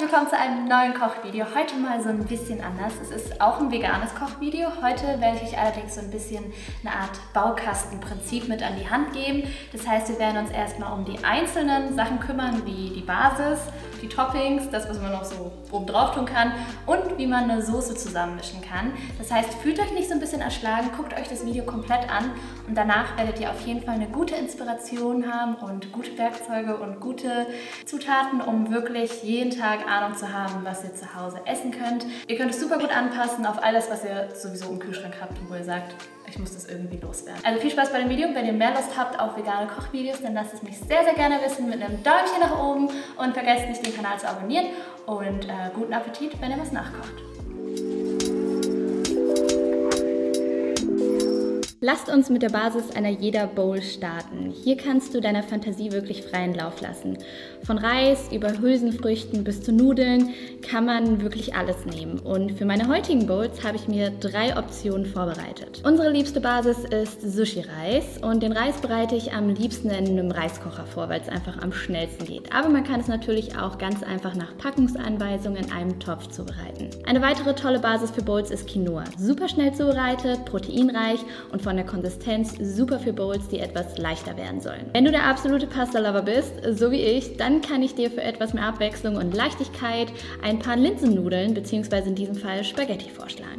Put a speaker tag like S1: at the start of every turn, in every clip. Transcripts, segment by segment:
S1: willkommen zu einem neuen Kochvideo. Heute mal so ein bisschen anders. Es ist auch ein veganes Kochvideo. Heute werde ich euch allerdings so ein bisschen eine Art Baukastenprinzip mit an die Hand geben. Das heißt, wir werden uns erstmal um die einzelnen Sachen kümmern, wie die Basis, die Toppings, das, was man noch so oben drauf tun kann und wie man eine Soße zusammenmischen kann. Das heißt, fühlt euch nicht so ein bisschen erschlagen, guckt euch das Video komplett an und danach werdet ihr auf jeden Fall eine gute Inspiration haben und gute Werkzeuge und gute Zutaten, um wirklich jeden Tag Ahnung zu haben, was ihr zu Hause essen könnt. Ihr könnt es super gut anpassen auf alles, was ihr sowieso im Kühlschrank habt und wo ihr sagt, ich muss das irgendwie loswerden. Also viel Spaß bei dem Video. Wenn ihr mehr Lust habt auf vegane Kochvideos, dann lasst es mich sehr, sehr gerne wissen mit einem Däumchen nach oben und vergesst nicht, den Kanal zu abonnieren und guten Appetit, wenn ihr was nachkocht. Lasst uns mit der Basis einer jeder Bowl starten. Hier kannst du deiner Fantasie wirklich freien Lauf lassen. Von Reis über Hülsenfrüchten bis zu Nudeln kann man wirklich alles nehmen. Und für meine heutigen Bowls habe ich mir 3 Optionen vorbereitet. Unsere liebste Basis ist Sushi-Reis und den Reis bereite ich am liebsten in einem Reiskocher vor, weil es einfach am schnellsten geht. Aber man kann es natürlich auch ganz einfach nach Packungsanweisung in einem Topf zubereiten. Eine weitere tolle Basis für Bowls ist Quinoa. Super schnell zubereitet, proteinreich und von der Konsistenz super für Bowls, die etwas leichter werden sollen. Wenn du der absolute Pasta-Lover bist, so wie ich, dann kann ich dir für etwas mehr Abwechslung und Leichtigkeit ein paar Linsennudeln bzw. in diesem Fall Spaghetti vorschlagen.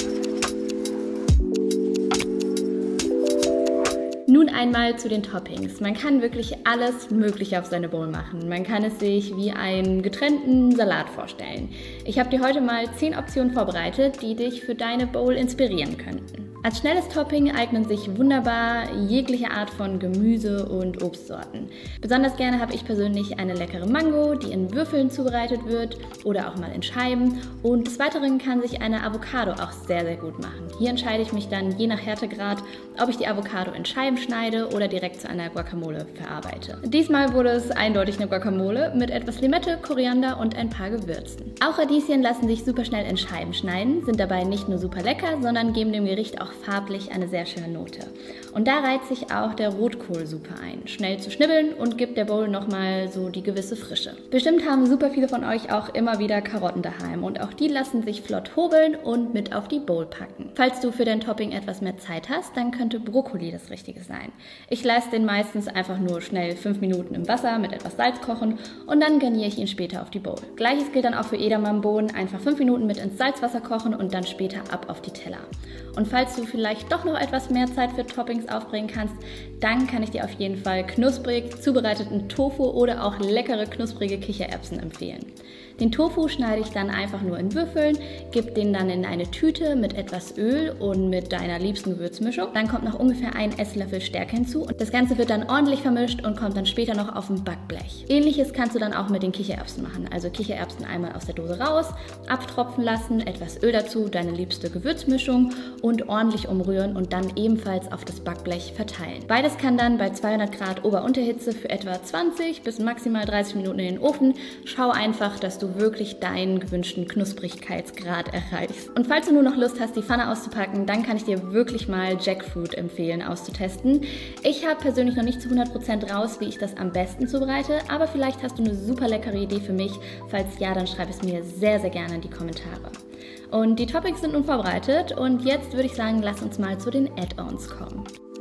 S1: Nun einmal zu den Toppings. Man kann wirklich alles Mögliche auf seine Bowl machen. Man kann es sich wie einen getrennten Salat vorstellen. Ich habe dir heute mal 10 Optionen vorbereitet, die dich für deine Bowl inspirieren könnten. Als schnelles Topping eignen sich wunderbar jegliche Art von Gemüse- und Obstsorten. Besonders gerne habe ich persönlich eine leckere Mango, die in Würfeln zubereitet wird oder auch mal in Scheiben. Und des Weiteren kann sich eine Avocado auch sehr, sehr gut machen. Hier entscheide ich mich dann je nach Härtegrad, ob ich die Avocado in Scheiben schneide oder direkt zu einer Guacamole verarbeite. Diesmal wurde es eindeutig eine Guacamole mit etwas Limette, Koriander und ein paar Gewürzen. Auch Radieschen lassen sich super schnell in Scheiben schneiden, sind dabei nicht nur super lecker, sondern geben dem Gericht auch farblich eine sehr schöne Note. Und da reiht sich auch der Rotkohl super ein. Schnell zu schnibbeln und gibt der Bowl nochmal so die gewisse Frische. Bestimmt haben super viele von euch auch immer wieder Karotten daheim und auch die lassen sich flott hobeln und mit auf die Bowl packen. Falls du für dein Topping etwas mehr Zeit hast, dann könnte Brokkoli das Richtige sein. Ich lasse den meistens einfach nur schnell 5 Minuten im Wasser mit etwas Salz kochen und dann garniere ich ihn später auf die Bowl. Gleiches gilt dann auch für Edamamebohnen, einfach 5 Minuten mit ins Salzwasser kochen und dann später ab auf die Teller. Und falls du vielleicht doch noch etwas mehr Zeit für Toppings aufbringen kannst, dann kann ich dir auf jeden Fall knusprig zubereiteten Tofu oder auch leckere knusprige Kichererbsen empfehlen. Den Tofu schneide ich dann einfach nur in Würfeln, gebe den dann in eine Tüte mit etwas Öl und mit deiner liebsten Gewürzmischung. Dann kommt noch ungefähr ein Esslöffel Stärke hinzu und das Ganze wird dann ordentlich vermischt und kommt dann später noch auf ein Backblech. Ähnliches kannst du dann auch mit den Kichererbsen machen. Also Kichererbsen einmal aus der Dose raus, abtropfen lassen, etwas Öl dazu, deine liebste Gewürzmischung und ordentlich umrühren und dann ebenfalls auf das Backblech verteilen. Beides kann dann bei 200 Grad Ober-Unterhitze für etwa 20 bis maximal 30 Minuten in den Ofen. Schau einfach, dass du wirklich deinen gewünschten Knusprigkeitsgrad erreichst. Und falls du nur noch Lust hast, die Pfanne auszupacken, dann kann ich dir wirklich mal Jackfruit empfehlen auszutesten. Ich habe persönlich noch nicht zu 100% raus, wie ich das am besten zubereite, aber vielleicht hast du eine super leckere Idee für mich. Falls ja, dann schreib es mir sehr, sehr gerne in die Kommentare. Und die Toppings sind nun vorbereitet und jetzt würde ich sagen, lass uns mal zu den Add-ons kommen.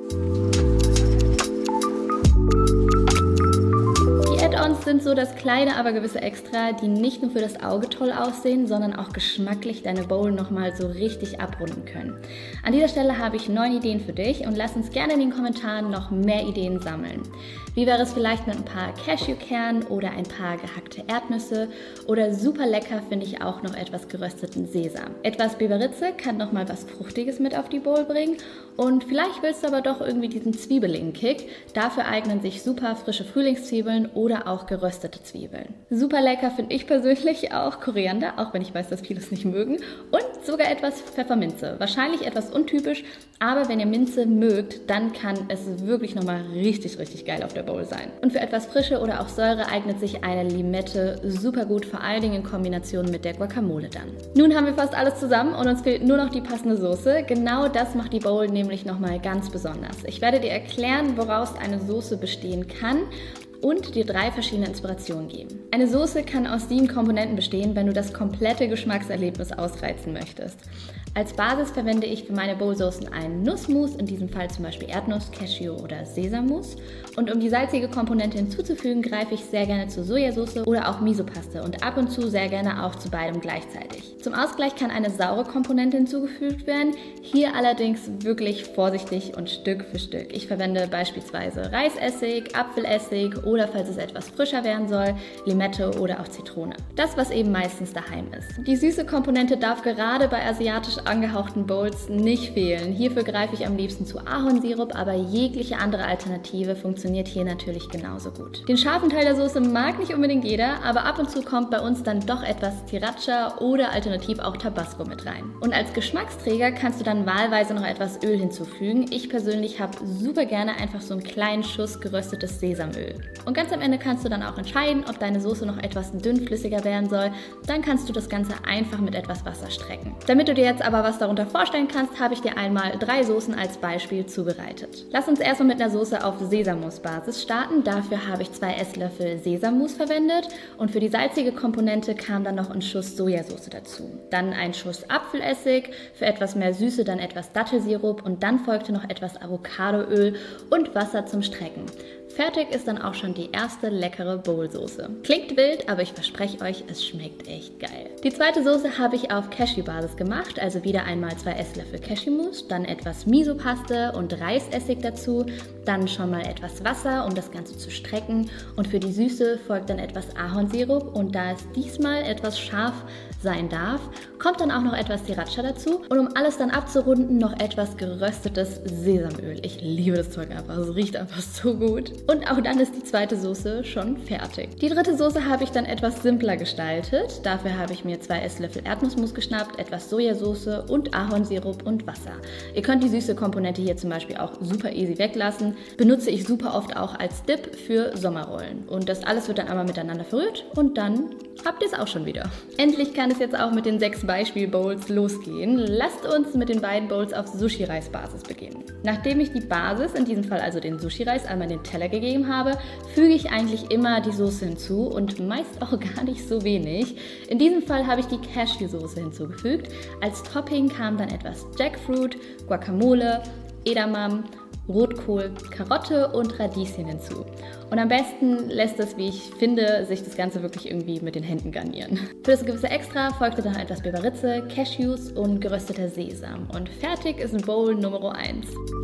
S1: Add-ons sind so das kleine, aber gewisse Extra, die nicht nur für das Auge toll aussehen, sondern auch geschmacklich deine Bowl nochmal so richtig abrunden können. An dieser Stelle habe ich 9 Ideen für dich und lass uns gerne in den Kommentaren noch mehr Ideen sammeln. Wie wäre es vielleicht mit ein paar Cashewkernen oder ein paar gehackte Erdnüsse oder super lecker finde ich auch noch etwas gerösteten Sesam. Etwas Beberitze kann nochmal was Fruchtiges mit auf die Bowl bringen und vielleicht willst du aber doch irgendwie diesen zwiebeligen Kick. Dafür eignen sich super frische Frühlingszwiebeln oder auch geröstete Zwiebeln. Super lecker finde ich persönlich auch Koriander, auch wenn ich weiß, dass viele es nicht mögen. Und sogar etwas Pfefferminze. Wahrscheinlich etwas untypisch, aber wenn ihr Minze mögt, dann kann es wirklich nochmal richtig, richtig geil auf der Bowl sein. Und für etwas Frische oder auch Säure eignet sich eine Limette super gut, vor allen Dingen in Kombination mit der Guacamole dann. Nun haben wir fast alles zusammen und uns fehlt nur noch die passende Soße. Genau das macht die Bowl nämlich nochmal ganz besonders. Ich werde dir erklären, woraus eine Soße bestehen kann und dir 3 verschiedene Inspirationen geben. Eine Soße kann aus 7 Komponenten bestehen, wenn du das komplette Geschmackserlebnis ausreizen möchtest. Als Basis verwende ich für meine Bowlsoßen einen Nussmus, in diesem Fall zum Beispiel Erdnuss, Cashew oder Sesammus. Und um die salzige Komponente hinzuzufügen, greife ich sehr gerne zu Sojasauce oder auch Misopaste und ab und zu sehr gerne auch zu beidem gleichzeitig. Zum Ausgleich kann eine saure Komponente hinzugefügt werden, hier allerdings wirklich vorsichtig und Stück für Stück. Ich verwende beispielsweise Reisessig, Apfelessig oder, falls es etwas frischer werden soll, Limette oder auch Zitrone. Das, was eben meistens daheim ist. Die süße Komponente darf gerade bei asiatisch angehauchten Bowls nicht fehlen. Hierfür greife ich am liebsten zu Ahornsirup, aber jegliche andere Alternative funktioniert hier natürlich genauso gut. Den scharfen Teil der Soße mag nicht unbedingt jeder, aber ab und zu kommt bei uns dann doch etwas Sriracha oder alternativ auch Tabasco mit rein. Und als Geschmacksträger kannst du dann wahlweise noch etwas Öl hinzufügen. Ich persönlich habe super gerne einfach so einen kleinen Schuss geröstetes Sesamöl. Und ganz am Ende kannst du dann auch entscheiden, ob deine Soße noch etwas dünnflüssiger werden soll. Dann kannst du das Ganze einfach mit etwas Wasser strecken. Damit du dir jetzt aber was darunter vorstellen kannst, habe ich dir einmal 3 Soßen als Beispiel zubereitet. Lass uns erstmal mit einer Soße auf Sesammusbasis starten. Dafür habe ich 2 Esslöffel Sesammus verwendet und für die salzige Komponente kam dann noch ein Schuss Sojasauce dazu. Dann ein Schuss Apfelessig, für etwas mehr Süße dann etwas Dattelsirup und dann folgte noch etwas Avocadoöl und Wasser zum Strecken. Fertig ist dann auch schon die erste leckere Bowlsoße. Klingt wild, aber ich verspreche euch, es schmeckt echt geil. Die zweite Soße habe ich auf Cashewbasis gemacht, also wieder einmal 2 Esslöffel Cashewmus, dann etwas Misopaste und Reisessig dazu, dann schon mal etwas Wasser, um das Ganze zu strecken und für die Süße folgt dann etwas Ahornsirup und da es diesmal etwas scharf sein darf, kommt dann auch noch etwas Sriracha dazu und um alles dann abzurunden, noch etwas geröstetes Sesamöl. Ich liebe das Zeug einfach, es riecht einfach so gut. Und auch dann ist die zweite Soße schon fertig. Die dritte Soße habe ich dann etwas simpler gestaltet. Dafür habe ich mir 2 Esslöffel Erdnussmus geschnappt, etwas Sojasauce und Ahornsirup und Wasser. Ihr könnt die süße Komponente hier zum Beispiel auch super easy weglassen. Benutze ich super oft auch als Dip für Sommerrollen. Und das alles wird dann einmal miteinander verrührt und dann habt ihr es auch schon wieder. Endlich kann es jetzt auch mit den 6 Beispiel-Bowls losgehen. Lasst uns mit den beiden Bowls auf Sushi-Reis-Basis beginnen. Nachdem ich die Basis, in diesem Fall also den Sushi-Reis, einmal in den Teller gegeben habe, füge ich eigentlich immer die Soße hinzu und meist auch gar nicht so wenig. In diesem Fall habe ich die Cashew-Soße hinzugefügt. Als Topping kam dann etwas Jackfruit, Guacamole, Edamame, Rotkohl, Karotte und Radieschen hinzu. Und am besten lässt es, wie ich finde, sich das Ganze wirklich irgendwie mit den Händen garnieren. Für das gewisse Extra folgte dann etwas Beberitze, Cashews und gerösteter Sesam. Und fertig ist ein Bowl Nummer 1.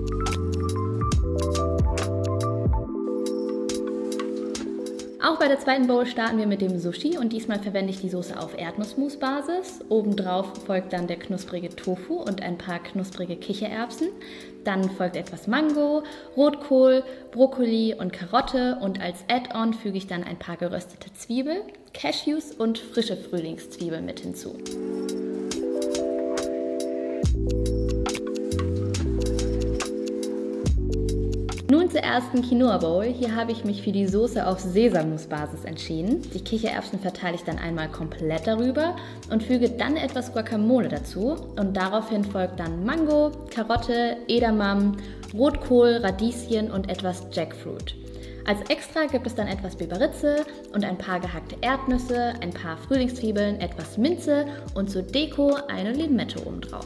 S1: Auch bei der zweiten Bowl starten wir mit dem Sushi und diesmal verwende ich die Soße auf Erdnussmusbasis. Obendrauf folgt dann der knusprige Tofu und ein paar knusprige Kichererbsen. Dann folgt etwas Mango, Rotkohl, Brokkoli und Karotte und als Add-on füge ich dann ein paar geröstete Zwiebeln, Cashews und frische Frühlingszwiebeln mit hinzu. Nun zur ersten Quinoa Bowl. Hier habe ich mich für die Soße auf Sesammusbasis entschieden. Die Kichererbsen verteile ich dann einmal komplett darüber und füge dann etwas Guacamole dazu. Und daraufhin folgt dann Mango, Karotte, Edamame, Rotkohl, Radieschen und etwas Jackfruit. Als Extra gibt es dann etwas Beberitze und ein paar gehackte Erdnüsse, ein paar Frühlingszwiebeln, etwas Minze und zur Deko eine Limette obendrauf.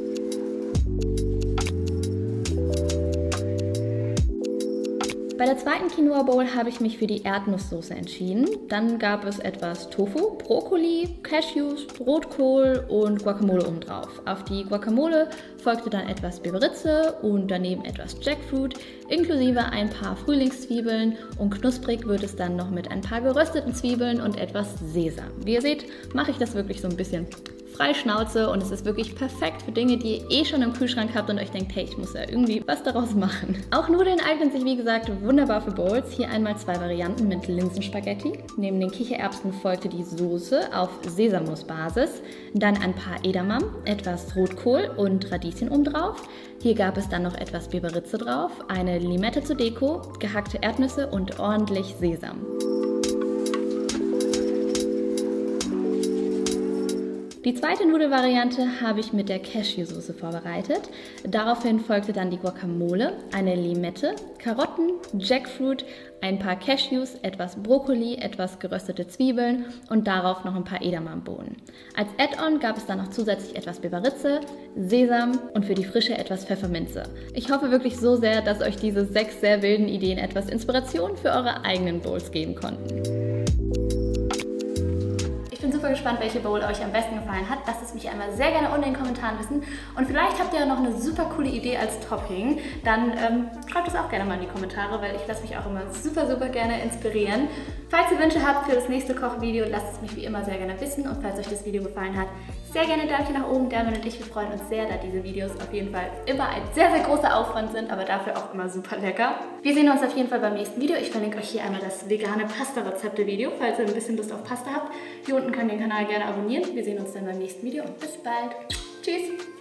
S1: Bei der zweiten Quinoa Bowl habe ich mich für die Erdnusssoße entschieden. Dann gab es etwas Tofu, Brokkoli, Cashews, Rotkohl und Guacamole obendrauf. Auf die Guacamole folgte dann etwas Beberitze und daneben etwas Jackfruit, inklusive ein paar Frühlingszwiebeln und knusprig wird es dann noch mit ein paar gerösteten Zwiebeln und etwas Sesam. Wie ihr seht, mache ich das wirklich so ein bisschen frei Schnauze und es ist wirklich perfekt für Dinge, die ihr schon im Kühlschrank habt und euch denkt, hey, ich muss ja irgendwie was daraus machen. Auch Nudeln eignen sich, wie gesagt, wunderbar für Bowls. Hier einmal 2 Varianten mit Linsenspaghetti. Neben den Kichererbsen folgte die Soße auf Sesammusbasis, dann ein paar Edamame, etwas Rotkohl und Radieschen obendrauf. Hier gab es dann noch etwas Beberitze drauf, eine Limette zur Deko, gehackte Erdnüsse und ordentlich Sesam. Die zweite Nudelvariante habe ich mit der Cashew-Soße vorbereitet. Daraufhin folgte dann die Guacamole, eine Limette, Karotten, Jackfruit, ein paar Cashews, etwas Brokkoli, etwas geröstete Zwiebeln und darauf noch ein paar Edamamebohnen. Als Add-on gab es dann noch zusätzlich etwas Biberitze, Sesam und für die Frische etwas Pfefferminze. Ich hoffe wirklich so sehr, dass euch diese 6 sehr wilden Ideen etwas Inspiration für eure eigenen Bowls geben konnten. Ich bin super gespannt, welche Bowl euch am besten gefallen hat. Lasst es mich einmal sehr gerne unten in den Kommentaren wissen. Und vielleicht habt ihr ja noch eine super coole Idee als Topping. Dann schreibt es auch gerne mal in die Kommentare, weil ich lasse mich auch immer super gerne inspirieren. Falls ihr Wünsche habt für das nächste Kochvideo, lasst es mich wie immer sehr gerne wissen. Und falls euch das Video gefallen hat, sehr gerne ein Däumchen nach oben. Derwin und ich, wir freuen uns sehr, da diese Videos auf jeden Fall immer ein sehr großer Aufwand sind, aber dafür auch immer super lecker. Wir sehen uns auf jeden Fall beim nächsten Video. Ich verlinke euch hier einmal das vegane Pasta-Rezepte-Video, falls ihr ein bisschen Lust auf Pasta habt. Hier unten könnt ihr den Kanal gerne abonnieren. Wir sehen uns dann beim nächsten Video und bis bald. Tschüss!